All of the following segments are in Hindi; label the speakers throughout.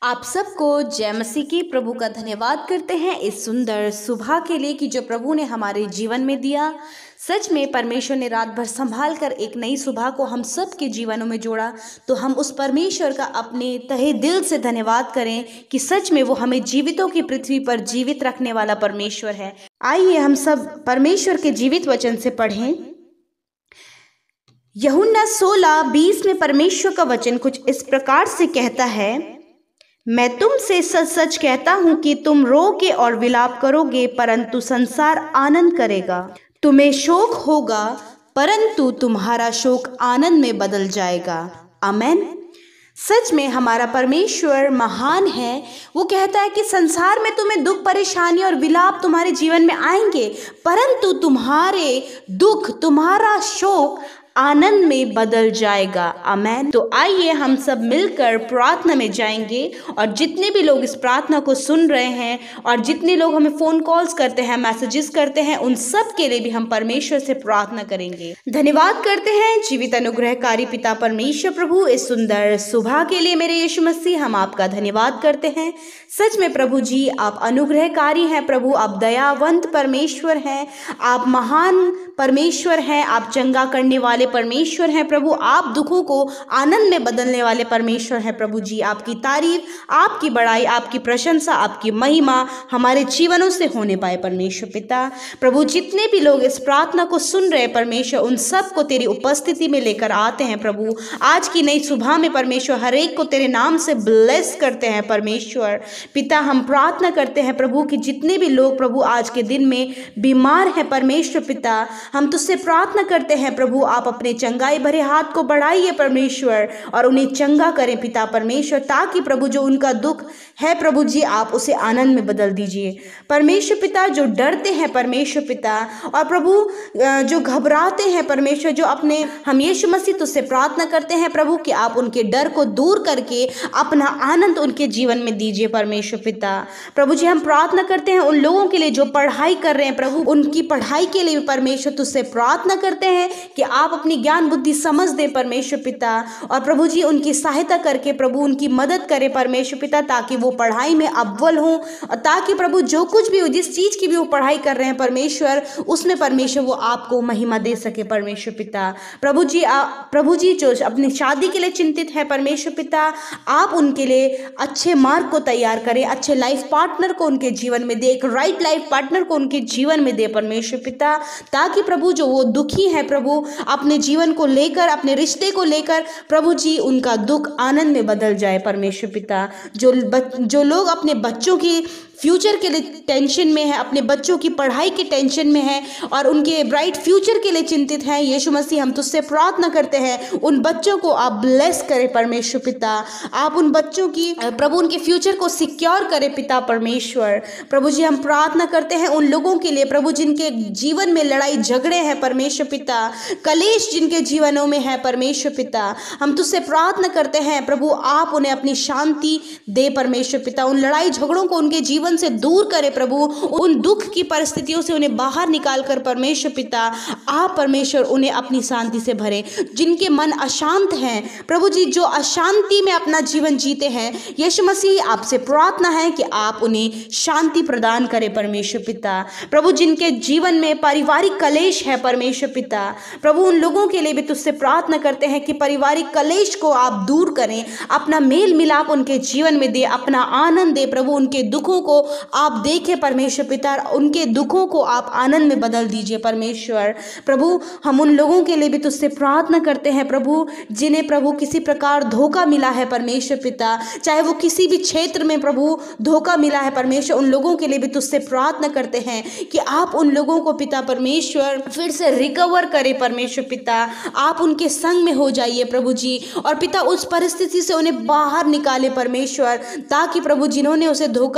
Speaker 1: आप सबको जय मसीह की। प्रभु का धन्यवाद करते हैं इस सुंदर सुबह के लिए कि जो प्रभु ने हमारे जीवन में दिया। सच में परमेश्वर ने रात भर संभाल कर एक नई सुबह को हम सब के जीवनों में जोड़ा, तो हम उस परमेश्वर का अपने तहे दिल से धन्यवाद करें कि सच में वो हमें जीवितों की पृथ्वी पर जीवित रखने वाला परमेश्वर है। आइए हम सब परमेश्वर के जीवित वचन से पढ़ें। यूहन्ना 16:20 में परमेश्वर का वचन कुछ इस प्रकार से कहता है, मैं तुमसे सच सच कहता हूं कि तुम रोगे और विलाप करोगे, परंतु संसार आनंद करेगा। तुम्हें शोक होगा, परंतु तुम्हारा शोक आनंद में बदल जाएगा। आमेन। सच में हमारा परमेश्वर महान है। वो कहता है कि संसार में तुम्हें दुख, परेशानी और विलाप तुम्हारे जीवन में आएंगे, परंतु तुम्हारे दुख, तुम्हारा शोक आनंद में बदल जाएगा। आमेन। तो आइए हम सब मिलकर प्रार्थना में जाएंगे, और जितने भी लोग इस प्रार्थना को सुन रहे हैं और जितने लोग हमें फोन कॉल्स करते हैं, मैसेजेस करते हैं, उन सब के लिए भी हम परमेश्वर से प्रार्थना करेंगे। धन्यवाद करते हैं जीवित अनुग्रहकारी पिता परमेश्वर प्रभु इस सुंदर सुबह के लिए। मेरे यीशु मसीह, हम आपका धन्यवाद करते हैं। सच में प्रभु जी, आप अनुग्रहकारी हैं प्रभु, आप दयावंत परमेश्वर हैं, आप महान परमेश्वर हैं, आप चंगा करने वाले परमेश्वर हैं प्रभु, आप दुखों को आनंद में बदलने वाले परमेश्वर हैं प्रभु जी। आपकी तारीफ, आपकी बड़ाई, आपकी प्रशंसा, आपकी महिमा हमारे जीवनों से होने पाए परमेश्वर पिता। प्रभु, जितने भी लोग इस प्रार्थना को सुन रहे परमेश्वर, उन सब को तेरी उपस्थिति में लेकर आते हैं प्रभु। आज की नई सुबह में परमेश्वर हर एक को तेरे नाम से ब्लेस करते हैं परमेश्वर पिता। हम प्रार्थना करते हैं प्रभु कि जितने भी लोग प्रभु आज के दिन में बीमार हैं परमेश्वर पिता, हम तुझसे प्रार्थना करते हैं प्रभु, आप अपने चंगाई भरे हाथ को बढ़ाइए परमेश्वर और उन्हें चंगा करें पिता परमेश्वर, ताकि प्रभु जो उनका दुख है प्रभु जी, आप उसे आनंद में बदल दीजिए परमेश्वर पिता। जो डरते हैं परमेश्वर पिता और प्रभु जो घबराते हैं परमेश्वर, जो अपने हम यीशु मसीह तुझसे प्रार्थना करते हैं प्रभु कि आप उनके डर को दूर करके अपना आनंद उनके जीवन में दीजिए परमेश्वर पिता। प्रभु जी, हम प्रार्थना करते हैं उन लोगों के लिए जो पढ़ाई कर रहे हैं प्रभु, उनकी पढ़ाई के लिए परमेश्वर तुझसे प्रार्थना करते हैं कि आप अपनी ज्ञान बुद्धि समझ दें परमेश्वर पिता, और प्रभु जी उनकी सहायता करके प्रभु उनकी मदद करें परमेश्वर पिता, ताकि वो पढ़ाई में अव्वल हों, और ताकि प्रभु जो कुछ भी हो, जिस चीज की भी वो पढ़ाई कर रहे हैं परमेश्वर, उसमें परमेश्वर वो आपको महिमा दे सके परमेश्वर पिता। प्रभु जी जो अपनी शादी के लिए चिंतित है परमेश्वर पिता, आप उनके लिए अच्छे मार्ग को तैयार करें, अच्छे लाइफ पार्टनर को उनके जीवन में दे, एक राइट लाइफ पार्टनर को उनके जीवन में दे परमेश्वर पिता, ताकि प्रभु जो वो दुखी है प्रभु अपने जीवन को लेकर, अपने रिश्ते को लेकर, प्रभु जी उनका दुख आनंद में बदल जाए परमेश्वर पिता। जो लोग अपने बच्चों की फ्यूचर के लिए टेंशन में है, अपने बच्चों की पढ़ाई के टेंशन में है और उनके ब्राइट फ्यूचर के लिए चिंतित हैं, यीशु मसीह हम तुझसे प्रार्थना करते हैं उन बच्चों को आप ब्लेस करें परमेश्वर पिता। आप उन बच्चों की प्रभु उनके फ्यूचर को सिक्योर करें पिता परमेश्वर। प्रभु जी, हम प्रार्थना करते हैं उन लोगों के लिए प्रभु जिनके जीवन में लड़ाई झगड़े हैं परमेश्वर पिता, कलेश जिनके जीवनों में है परमेश्वर पिता, हम तुझसे प्रार्थना करते हैं प्रभु आप उन्हें अपनी शांति दे परमेश्वर पिता। उन लड़ाई झगड़ों को उनके जीवन से दूर करे प्रभु, उन दुख की परिस्थितियों से उन्हें बाहर निकाल कर परमेश्वर पिता आप परमेश्वर उन्हें अपनी शांति से भरे। जिनके मन अशांत हैं प्रभु जी, जो अशांति में अपना जीवन जीते हैं, यीशु मसीह आपसे प्रार्थना है कि आप उन्हें शांति प्रदान करें परमेश्वर पिता। प्रभु जिनके जीवन में पारिवारिक कलेश है परमेश्वर पिता, प्रभु उन लोगों के लिए भी तुझसे प्रार्थना करते हैं कि पारिवारिक कलेश को आप दूर करें, अपना मेल मिलाप उनके जीवन में दे, अपना आनंद दे प्रभु, उनके दुखों को आप देखें परमेश्वर पिता, उनके दुखों को आप आनंद में बदल दीजिए परमेश्वर। प्रभु हम उन लोगों के लिए भी तुझसे प्रार्थना करते हैं प्रभु जिन्हें प्रभु किसी प्रकार धोखा मिला है परमेश्वर पिता, चाहे वो किसी भी क्षेत्र में प्रभु धोखा मिला है परमेश्वर, उन लोगों के लिए भी तुझसे प्रार्थना करते हैं कि आप उन लोगों को पिता परमेश्वर फिर से रिकवर करें परमेश्वर पिता। आप उनके संग में हो जाइए प्रभु जी, और पिता उस परिस्थिति से उन्हें बाहर निकाले परमेश्वर, ताकि प्रभु जिन्होंने उसे धोखा दिया है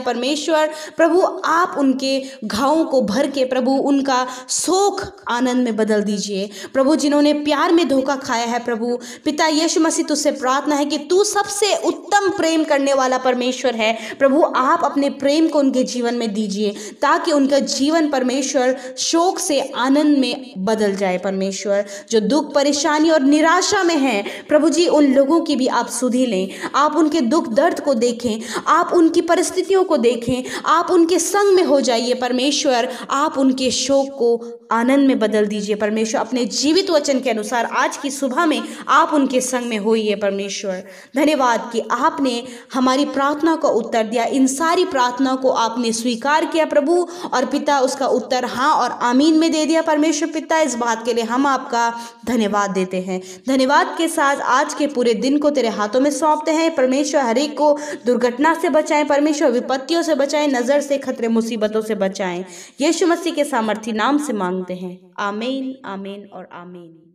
Speaker 1: परमेश्वर। प्रभु आप उनके घावों को भर के प्रभु उनका शोक आनंद में बदल दीजिए। प्रभु जिन्होंने प्यार में धोखा खाया है प्रभु पिता यीशु मसीह तुझसे प्रार्थना है कि तू सबसे उत्तम प्रेम करने वाला परमेश्वर है। प्रभु आप अपने प्रेम को उनके जीवन में दीजिए ताकि उनका जीवन परमेश्वर शोक से आनंद में बदल जाए। परमेश्वर जो दुख परेशानी और निराशा में है प्रभु जी उन लोगों की भी आप सुधि लें। आप उनके दुख दर्द को देखें, आप उनकी परिस्थितियों को देखें, आप उनके संग में हो जाइए परमेश्वर। आप उनके शोक को आनंद में बदल दीजिए परमेश्वर। अपने जीवित वचन के अनुसार आज की सुबह में आप उनके संग में होइए परमेश्वर। धन्यवाद कि आपने हमारी प्रार्थना को उत्तर दिया। इन सारी प्रार्थना को आपने स्वीकार किया प्रभु और पिता उसका उत्तर हाँ और आमीन में दे दिया परमेश्वर। पिता इस बात के लिए हम आपका धन्यवाद देते हैं। धन्यवाद के साथ आज के पूरे दिन को तेरे हाथों में सौंपते हैं परमेश्वर। हर एक को दुर्घटना से बचाएं परमेश्वर, विपत्तियों से बचाएं, नजर से, खतरे, मुसीबतों से बचाएं। यीशु मसीह के सामर्थी नाम से मांगते हैं। आमीन, आमीन और आमीन।